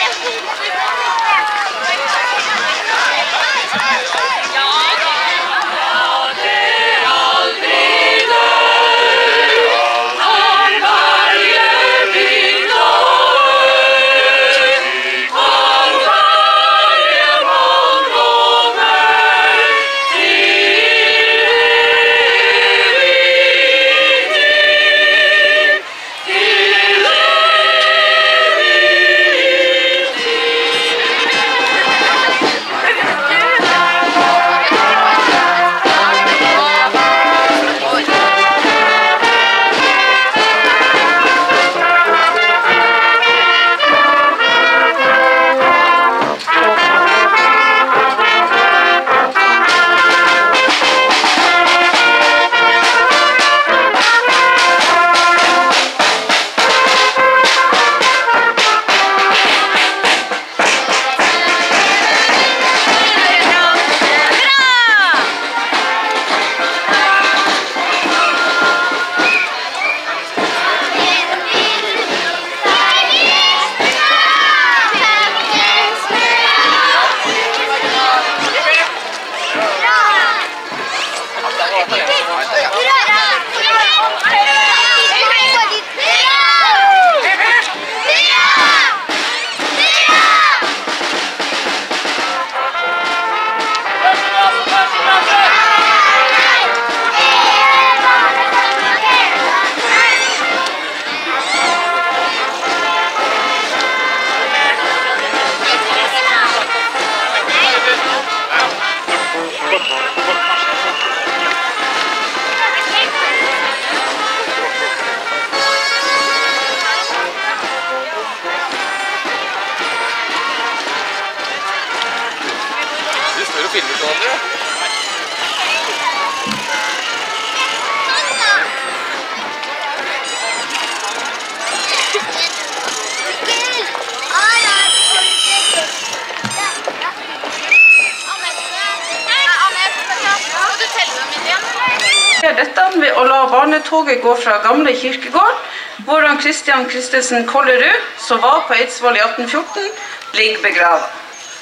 Dette ved å la barnetoget gå fra gamle kirkegård, hvordan Christian Christensen Kollerud, som var på Eidsvoll i 1814, ligger begravet.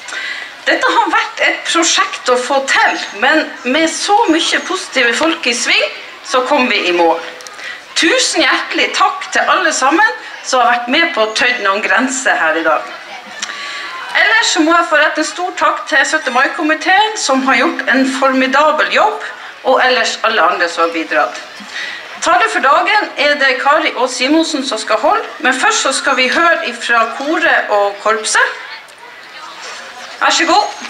Dette har vært et prosjekt å få til, men med så mye positive folk i sving, så kom vi i mål. Tusen hjertelig takk til alle sammen som har vært med på å tøyde noen grenser her i dag. Ellers må jeg få rette en stor takk til 17. mai-komiteen, som har gjort en formidabel jobb, og ellers alle andre som har bidratt. Tale for dagen er det Kari og Simonsen som skal holde, men først så skal vi høre fra koret og korpset. Vær så god.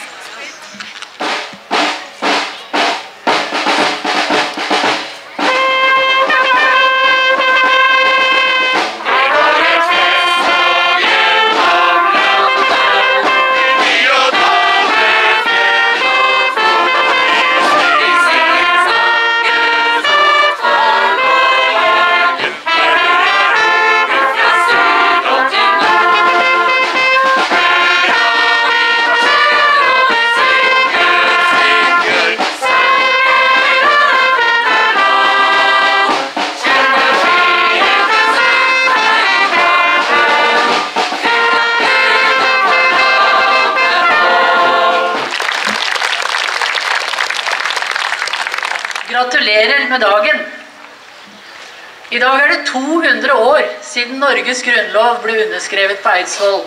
Gratulerer med dagen. I dag er det 200 år siden Norges grunnlov ble underskrevet på Eidsvoll.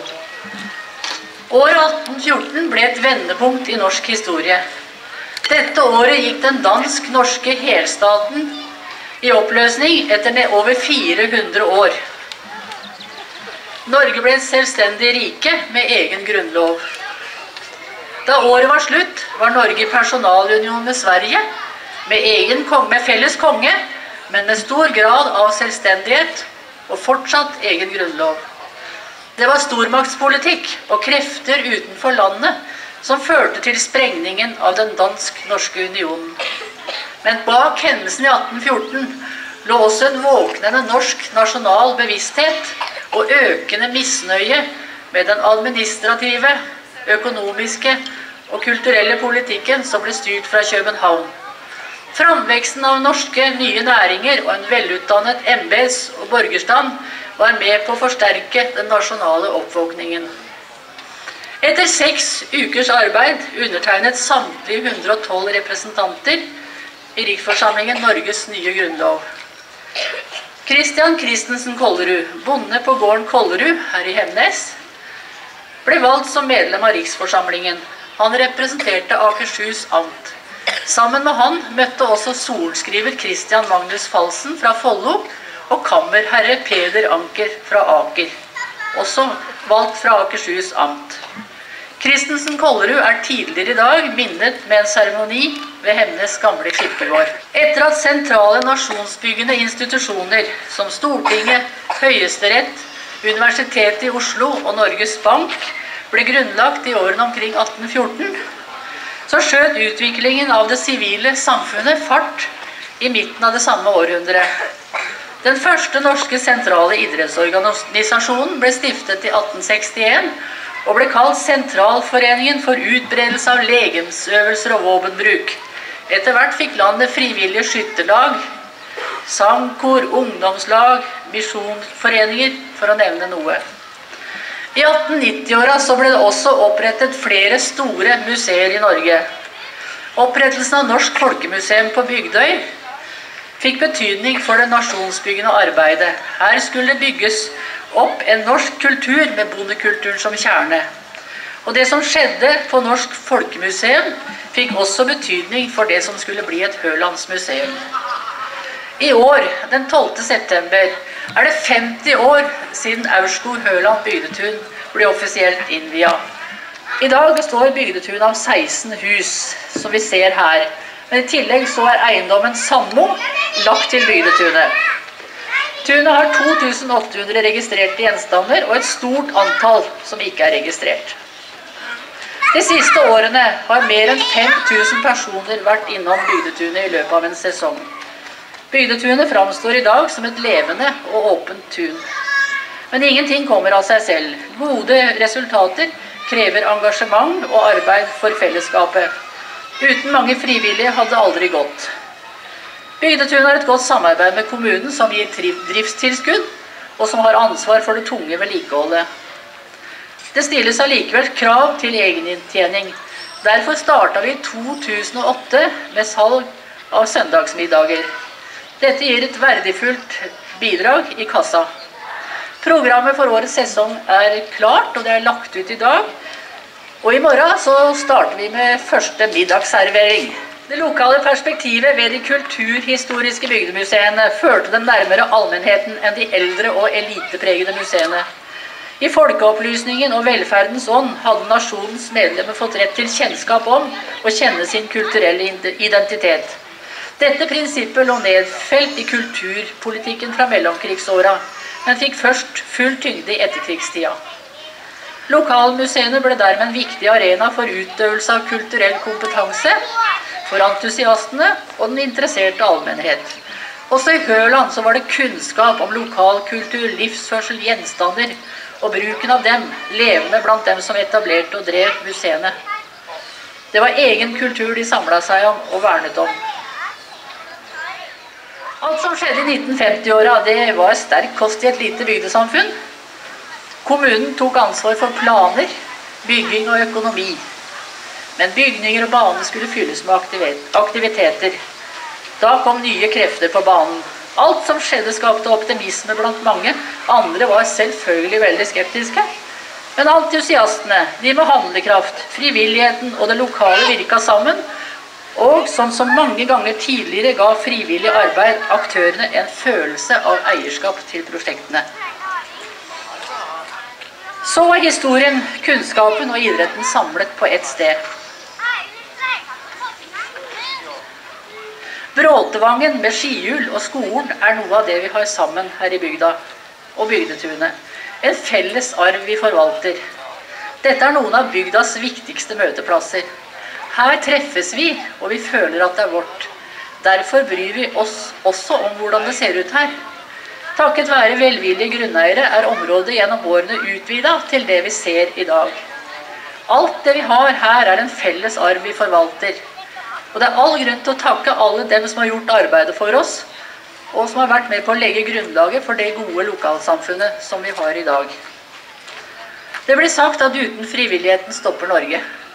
Året 1814 ble et vendepunkt i norsk historie. Dette året gikk den dansk-norske helstaten i oppløsning etter over 400 år. Norge ble et selvstendig rike med egen grunnlov. Da året var slutt, var Norge i personalunion med Sverige, med felles konge, men med stor grad av selvstendighet og fortsatt egen grunnlov. Det var stormaktspolitikk og krefter utenfor landet som førte til sprengningen av den dansk-norske unionen. Men bak hendelsen i 1814 lå også en våknende norsk nasjonal bevissthet og økende misnøye med den administrative, økonomiske og kulturelle politikken som ble styrt fra København. Framveksten av norske nye næringer og en velutdannet embets- og borgerstand var med på å forsterke den nasjonale oppvåkningen. Etter 6 ukers arbeid undertegnet samtlige 112 representanter i Riksforsamlingen Norges nye grunnlov. Christian Christensen Kollerud, bonde på gården Kollerud her i Hemnes, ble valgt som medlem av Riksforsamlingen. Han representerte Akershus amt. Sammen med han møtte også sorenskriver Christian Magnus Falsen fra Follo og kammerherre Peder Anker fra Aker, også valgt fra Akershus amt. Christensen Kollerud er tidligere i dag minnet med en seremoni ved Hemnes gamle kirkegård. Etter at sentrale nasjonsbyggende institusjoner som Stortinget, Høyesterett, Universitetet i Oslo og Norges Bank ble grunnlagt i årene omkring 1814, så skjøt utviklingen av det sivile samfunnet fart i midten av det samme århundret. Den første norske sentrale idrettsorganisasjonen ble stiftet i 1861 og ble kalt Sentralforeningen for utbredelse av legemsøvelser og våpenbruk. Etter hvert fikk landet frivillige skytterlag, sangkor, ungdomslag, misjonsforeninger, for å nevne noe. I 1890-åra så ble det også opprettet flere store museer i Norge. Opprettelsen av Norsk Folkemuseum på Bygdøy fikk betydning for det nasjonsbyggende arbeidet. Her skulle det bygges opp en norsk kultur med bondekulturen som kjerne. Og det som skjedde på Norsk Folkemuseum fikk også betydning for det som skulle bli et Hølandsmuseum. I år, den 12. september, er det 50 år siden Aurskog-Høland bygdetun ble offisielt innviet. I dag består bygdetun av 16 hus, som vi ser her. Men i tillegg så er eiendommen Sandmo lagt til bygdetunet. Tunet har 2800 registrerte gjenstander og et stort antall som ikke er registrert. De siste årene har mer enn 5000 personer vært innom bygdetunet i løpet av en sesong. Bygdetunet framstår i dag som et levende og åpent tun. Men ingenting kommer av seg selv. Gode resultater krever engasjement og arbeid for fellesskapet. Uten mange frivillige hadde det aldri gått. Bygdetunet har et godt samarbeid med kommunen som gir driftstilskudd, og som har ansvar for det tunge vedlikeholdet. Det stilles allikevel krav til egeninntjening. Derfor startet vi i 2008 med salg av søndagsmiddager. Dette gir et verdifullt bidrag i kassa. Programmet for årets sesong er klart, og det er lagt ut i dag. Og i morgen så starter vi med første middagsservering. Det lokale perspektivet ved de kulturhistoriske bygdemuseene førte dem nærmere allmennheten enn de eldre og elitepregede museene. I folkeopplysningen og velferdens ånd hadde nasjonens medlemmer fått rett til kjennskap om og kjenne sin kulturelle identitet. Dette prinsippet lå nedfelt i kulturpolitikken fra mellomkrigsåra, men fikk først full tyngde i etterkrigstida. Lokalmuseene ble dermed en viktig arena for utøvelse av kulturell kompetanse for entusiastene og den interesserte allmennhet. Også i Høland så var det kunnskap om lokalkultur, livsførsel, gjenstander og bruken av dem levende blant dem som etablerte og drev museene. Det var egen kultur de samlet seg om og vernet om. Alt som skjedde i 1950-åra, det var sterk kost i et lite bygdesamfunn. Kommunen tok ansvar for planer, bygging og økonomi. Men bygninger og baner skulle fylles med aktiviteter. Da kom nye krefter på banen. Alt som skjedde skapte optimisme blant mange. Andre var selvfølgelig veldig skeptiske. Men entusiastene, de med handlekraft, frivilligheten og det lokale virket sammen, og som så mange ganger tidligere ga frivillig arbeid aktørene en følelse av eierskap til prosjektene. Så er historien, kunnskapen og idretten samlet på ett sted. Bråtevangen med skihjul og skolen er noe av det vi har sammen her i bygda og bygdetunet. En felles arv vi forvalter. Dette er noen av bygdas viktigste møteplasser. Her treffes vi, og vi føler at det er vårt. Derfor bryr vi oss også om hvordan det ser ut her. Takket være velvillige grunneiere er området gjennom årene utvidet til det vi ser i dag. Alt det vi har her er en felles arv vi forvalter. Og det er all grunn til å takke alle dem som har gjort arbeidet for oss, og som har vært med på å legge grunnlaget for det gode lokalsamfunnet som vi har i dag. Det blir sagt at uten frivilligheten stopper Norge.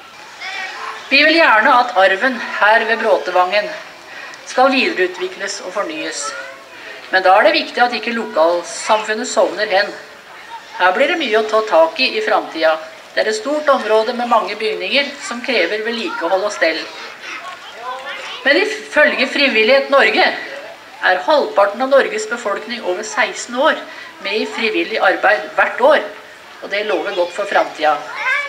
Vi vil gjerne at arven her ved Bråtevangen skal videreutvikles og fornyes. Men da er det viktig at ikke lokalsamfunnet sovner hen. Her blir det mye å ta tak i fremtiden. Det er et stort område med mange bygninger som krever vedlikehold og stell. Men ifølge Frivillighet Norge er halvparten av Norges befolkning over 16 år med i frivillig arbeid hvert år, og det lover godt for fremtiden.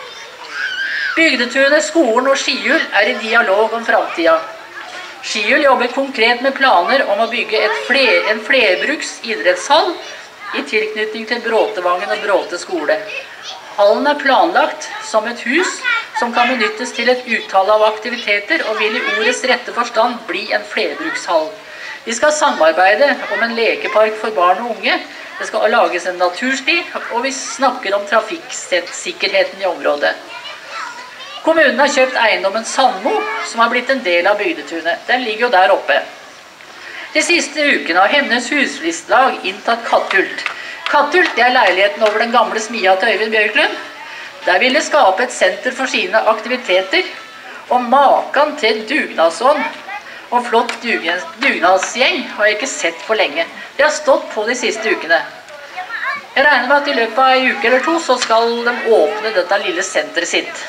Bygdetunet, skolen og Skihjul er i dialog om fremtiden. Skihjul jobber konkret med planer om å bygge en flerbruks idrettshall i tilknytning til Bråtevangen og Bråte skole. Hallen er planlagt som et hus som kan benyttes til et uttale av aktiviteter og vil i ordets rette forstand bli en flerbrukshall. Vi skal samarbeide om en lekepark for barn og unge. Det skal lages en natursti, og vi snakker om trafikksikkerheten i området. Kommunen har kjøpt eiendommen Sandmo, som har blitt en del av bygdetunet. Den ligger jo der oppe. De siste ukene har Hemnes husflistlag inntatt Katthult. Katthult, det er leiligheten over den gamle smia til Øyvind Bjørklund. Der vil det skape et senter for sine aktiviteter, og maken til dugnadsånd og flott dugnadsgjeng har jeg ikke sett for lenge. Det har stått på de siste ukene. Jeg regner med at i løpet av en uke eller to så skal de åpne dette lille senteret sitt.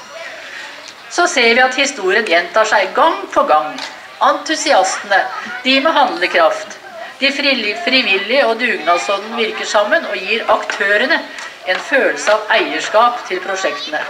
Så ser vi at historien gjentar seg gang på gang. Entusiastene, de med handlekraft, de frivillige og dugnadsånden virker sammen og gir aktørene en følelse av eierskap til prosjektene.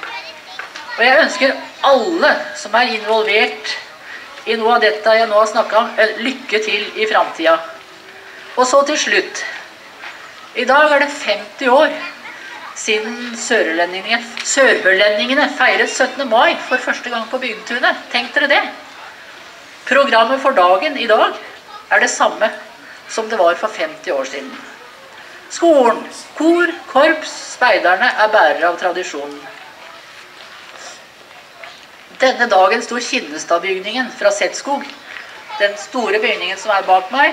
Og jeg ønsker alle som er involvert i noe av dette jeg nå har snakket om, lykke til i fremtiden. Og så til slutt. I dag er det 50 år siden sørhørlendingene feiret 17. mai for første gang på bygdetunet. Tenk dere det. Programmet for dagen i dag er det samme som det var for 50 år siden. Skolen, kor, korps, speiderne er bærere av tradisjonen. Denne dagen sto Kinnestadbygningen fra Setskog, den store bygningen som er bak meg.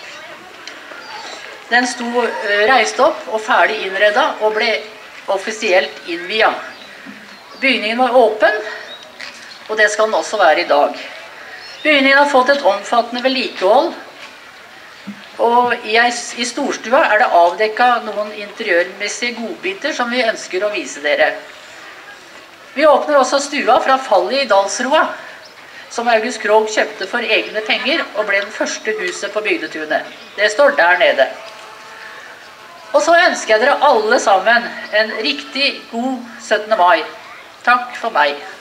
Den sto reist opp og ferdig innredet og ble offisielt innviet. Bygningen var åpen, og det skal den også være i dag. Bygningen har fått et omfattende vedlikehold, og i storstua er det avdekket noen interiørmessige godbiter som vi ønsker å vise dere. Vi åpner også stua fra fallet i Dalsroa, som August Krogh kjøpte for egne penger og ble den første huset på bygdetunet. Det står der nede. Og så ønsker jeg dere alle sammen en riktig god 17. mai. Takk for meg.